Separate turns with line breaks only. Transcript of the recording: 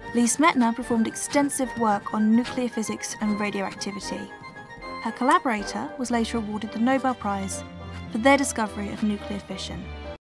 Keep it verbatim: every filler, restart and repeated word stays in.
Lise Meitner performed extensive work on nuclear physics and radioactivity. Her collaborator was later awarded the Nobel Prize for their discovery of nuclear fission.